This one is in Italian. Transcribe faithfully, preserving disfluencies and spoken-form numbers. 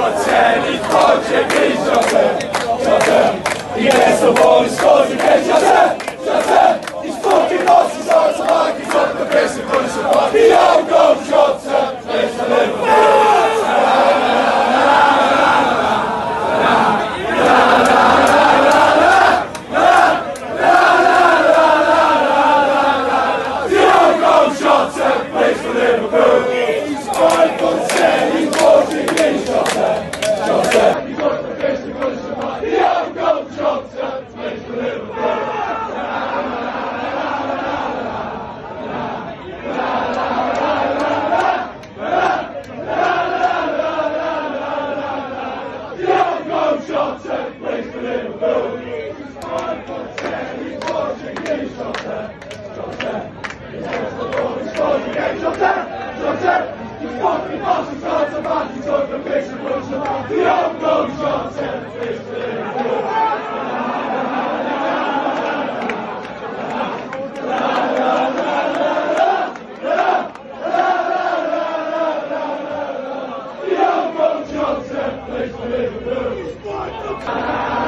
oceni Portuguese Jota, Jota. I adesso vuole scusi che Jota, Jota. I sporchi nostri sono salati sotto questo con il suo Diogo Jota, questa Liverpool. Liverpool.